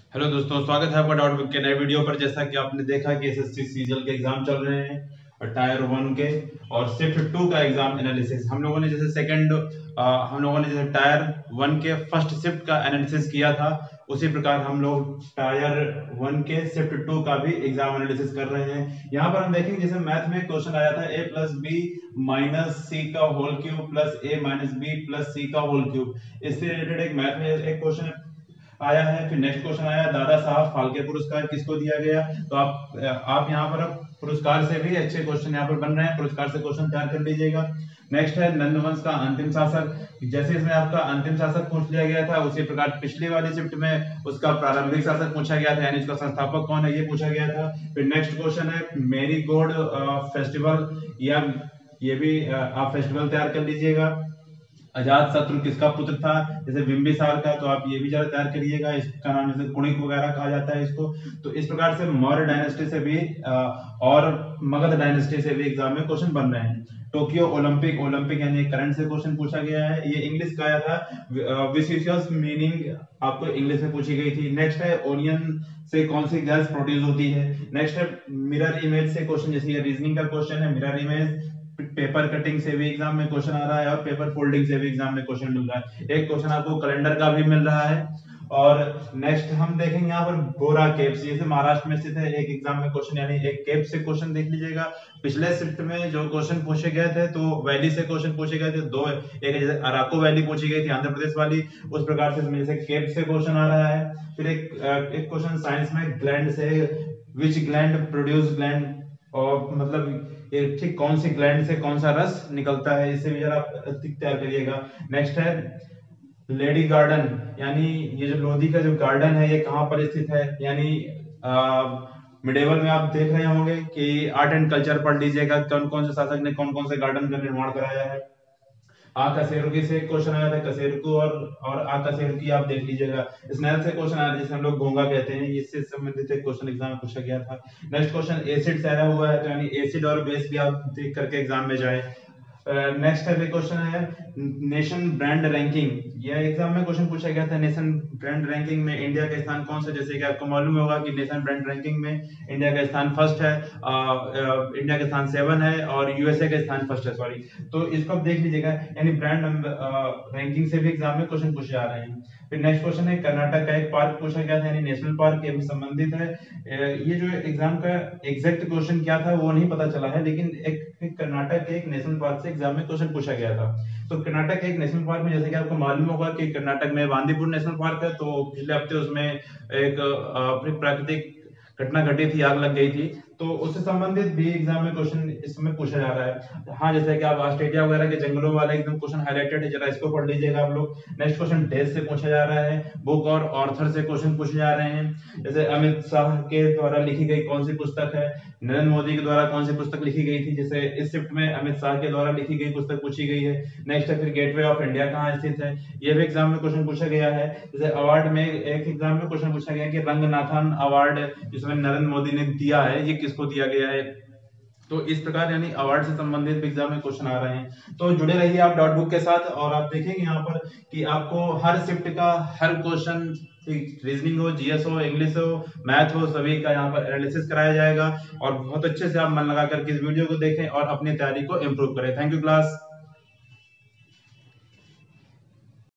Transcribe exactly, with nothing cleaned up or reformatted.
Hello दोस्तों, स्वागत है आपका डाउट बुक के नए वीडियो पर। जैसा कि आपने देखा कि एसएससी सीजीएल के एग्जाम चल रहे हैं और टायर वन के और शिफ्ट टू का एग्जाम एनालिसिस हम लोगों ने जैसे सेकंड हम लोगों ने जैसे टायर वन के फर्स्ट शिफ्ट का एनालिसिस किया था, उसी प्रकार हम लोग टायर वन के शिफ्ट टू का भी एग्जाम एनालिसिस कर रहे हैं। यहाँ पर हम देखेंगे जैसे मैथ में क्वेश्चन आया था A plus B minus C का whole cube plus A minus B plus C का होल क्यूब। इससे रिलेटेड एक मैथ में एक क्वेश्चन आया है। फिर नेक्स्ट क्वेश्चन आया दादा साहब फाल्के पुरस्कार किसको दिया गया। तो आप आप यहाँ पर पुरस्कार से भी अच्छे क्वेश्चन यहाँ पर बन रहे हैं, पुरस्कार से क्वेश्चन तैयार कर लीजिएगा। नेक्स्ट है नंदवंश का अंतिम शासक। जैसे इसमें आपका अंतिम शासक पूछ लिया गया था, उसी प्रकार पिछली वाली शिफ्ट में उसका प्रारंभिक शासक पूछा गया था, यानी उसका संस्थापक कौन है ये पूछा गया था। फिर नेक्स्ट क्वेश्चन है मेरी गोल्ड फेस्टिवल, या ये भी आप फेस्टिवल तैयार कर लीजिएगा। अजात शत्रु किसका पुत्र था, जैसे बिंबिसार का, तो आप ये भी जरा तैयार करिएगा। इसका नाम जैसे कुणिक वगैरह कहा जाता है इसको। तो इस प्रकार से मौर्य डायनेस्टी से भी और मगध डायनेस्टी से भी एग्जाम में क्वेश्चन बन रहे हैं। टोक्यो ओलंपिक, ओलंपिक यानी करंट से क्वेश्चन पूछा गया है। ये इंग्लिश का आया था, विसिशियस मीनिंग आपको इंग्लिश में पूछी गई थी। नेक्स्ट है ओनियन से कौन सी गैस प्रोड्यूस होती है। नेक्स्ट है मिरर इमेज से क्वेश्चन, जैसे ये रीजनिंग का क्वेश्चन है। मिरर इमेज पेपर कटिंग से भी एग्जाम में क्वेश्चन आ रहा है और पेपर फोल्डिंग से भी एग्जाम में क्वेश्चन मिल रहा है। एक क्वेश्चन आपको कैलेंडर का भी मिल रहा है। और नेक्स्ट हम देखेंगे यहाँ पर बोरा केव्स, ये महाराष्ट्र में स्थित है। एक एग्जाम में क्वेश्चन यानी एक केव से क्वेश्चन देख लीजिएगा। पिछले शिफ्ट में जो क्वेश्चन पूछे गए थे तो वैली से क्वेश्चन पूछे गए थे दो, एक जैसे अराको वैली पूछी गई थी आंध्र प्रदेश वाली, उस प्रकार से इसमें जैसे केव से क्वेश्चन आ रहा है। फिर एक एक क्वेश्चन साइंस में ग्लैंड से, विच ग्लैंड प्रोड्यूस ग्लैंड, और मतलब ये ठीक कौन सी ग्लैंड से कौन सा रस निकलता है, इसे भी जरा तैयार करिएगा। नेक्स्ट है लेडी गार्डन, यानी ये जो लोधी का जो गार्डन है ये कहाँ पर स्थित है, यानी मिडेवल में आप देख रहे होंगे कि आर्ट एंड कल्चर पढ़ लीजिएगा कौन कौन से शासक ने कौन कौन से गार्डन का निर्माण कराया है। आ कसेरुकी से क्वेश्चन आया था, कसेरुकू और और आ कसेरुकी आप देख लीजिएगा। स्नेल से क्वेश्चन आया जिसे हम लोग घोंगा कहते हैं, इससे संबंधित एक क्वेश्चन एग्जाम में पूछा गया था। नेक्स्ट क्वेश्चन एसिड से आया हुआ है, तो यानी एसिड और बेस भी आप देख करके एग्जाम में जाए। नेक्स्ट है क्वेश्चन है नेशन ब्रांड रैंकिंग, यह एग्जाम में क्वेश्चन पूछा गया था। नेशन ब्रांड रैंकिंग में इंडिया का स्थान कौन सा, जैसे कि आपको मालूम होगा कि नेशन ब्रांड रैंकिंग में इंडिया का स्थान फर्स्ट है, आ, आ, इंडिया का स्थान सेवन है और यूएसए का स्थान फर्स्ट है, सॉरी। तो इसको आप देख लीजिएगा, यानी ब्रांड रैंकिंग से भी एग्जाम में क्वेश्चन पूछे जा रहे हैं। फिर नेक्स्ट क्वेश्चन है कर्नाटक का एक पार्क पूछा गया था, यानी नेशनल पार्क ये भी संबंधित है। ये जो एग्जाम का एग्जैक्ट क्वेश्चन क्या था वो नहीं पता चला है, लेकिन एक, एक कर्नाटक के एक नेशनल पार्क से एग्जाम में क्वेश्चन पूछा गया था। तो कर्नाटक के एक नेशनल पार्क में, जैसे कि आपको मालूम होगा कि कर्नाटक में बांदीपुर नेशनल पार्क है, तो पिछले हफ्ते उसमें एक प्राकृतिक घटना घटी थी, आग लग गई थी, तो उससे संबंधित भी एग्जाम में क्वेश्चन इसमें पूछा जा रहा है। हाँ, जैसे कि आप ऑस्ट्रेलिया वगैरह के जंगलों वाला एकदम क्वेश्चन हाईलाइटेड है, जरा इसको पढ़ लीजिएगा आप लोग। नेक्स्ट क्वेश्चन डेज से पूछा जा रहा है, बुक और ऑथर से क्वेश्चन पूछे जा रहे हैं। जैसे अमित शाह के द्वारा लिखी गई कौन सी पुस्तक है, नरेंद्र मोदी के द्वारा कौन सी पुस्तक लिखी गई थी, जैसे इस शिफ्ट में अमित शाह के द्वारा लिखी गई पुस्तक पूछी गई है। नेक्स्ट है फिर गेटवे ऑफ इंडिया कहाँ स्थित है, यह भी एग्जाम में क्वेश्चन पूछा गया है। जैसे अवार्ड में एक एग्जाम में क्वेश्चन पूछा गया कि रंगनाथन अवार्ड जिसमें नरेंद्र मोदी ने दिया है, ये किसको दिया गया है। तो इस प्रकार यानी अवार्ड से संबंधित एग्जाम में क्वेश्चन आ रहे हैं। तो जुड़े रहिए आप डॉट बुक के साथ, और आप देखेंगे यहाँ पर कि आपको हर शिफ्ट का हर क्वेश्चन, रीजनिंग हो, जीएस हो, इंग्लिश हो, मैथ हो, सभी का यहाँ पर एनालिसिस कराया जाएगा। और बहुत अच्छे से आप मन लगा करके इस वीडियो को देखें और अपनी तैयारी को इम्प्रूव करें। Thank you class.